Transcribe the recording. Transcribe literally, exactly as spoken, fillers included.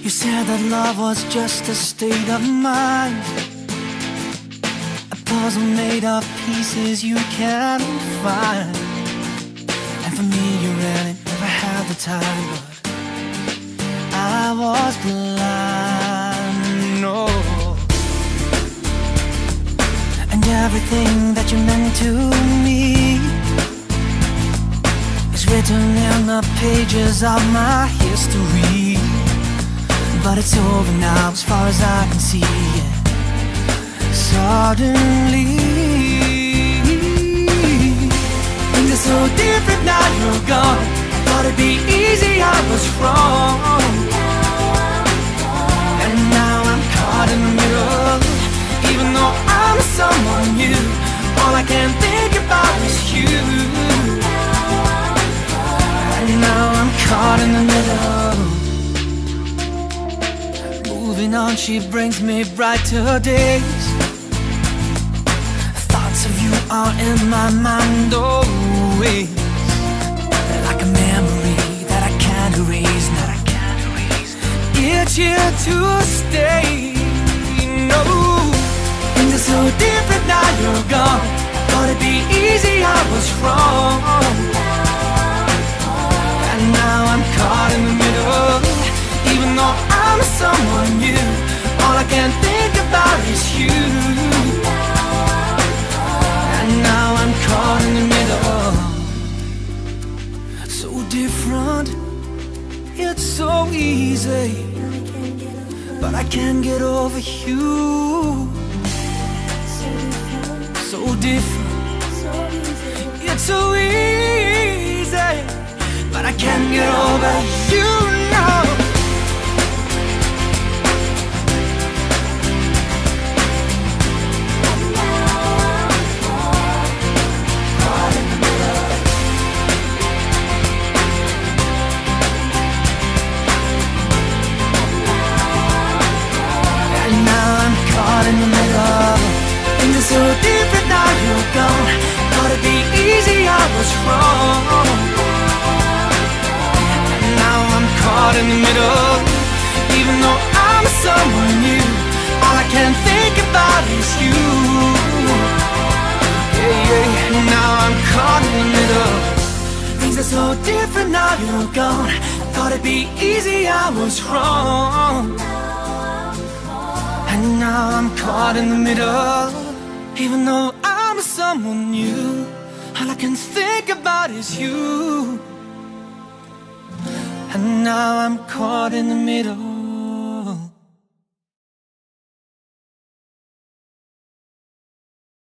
You said that love was just a state of mind, a puzzle made of pieces you can't find. And for me you really never had the time, but I was blind, no. And everything that you meant to me is written in the pages of my history. But it's over now as far as I can see, yeah. Suddenly things are so different now you're gone. Thought it'd be easy, I was wrong. And now I'm caught in the middle. Even though I'm someone new, all I can think about is you. And now I'm caught in the middle. Moving on, she brings me brighter days. Thoughts of you are in my mind always, like a memory that I can't erase, that I can't erase. It's here to stay. No, things are so different now you're gone. Thought it'd be easy, I was wrong. And now I'm caught in the middle. Even though I'm someone new, all I can think about is you. And now I'm caught in the middle. So different, it's so easy, but I can't get over you. So different, it's so easy, but I can't get over you now. In the middle, things are so different now you're gone. Thought it'd be easy, I was wrong. And now I'm caught in the middle. Even though I'm someone new, all I can think about is you. Yeah, yeah. And now I'm caught in the middle. Things are so different now you're gone. Thought it'd be easy, I was wrong. And now I'm caught in the middle. Even though I'm someone new, all I can think about is you. And now I'm caught in the middle.